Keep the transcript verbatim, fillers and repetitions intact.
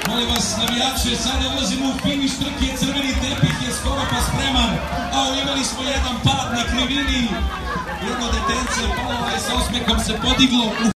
Molim vas, navijače, sada ulazimo u finiš trke, crveni tepih je skoro pa spreman, a imali smo jedan pad na krivini, jedno detence palo je sa osmehom se podiglo.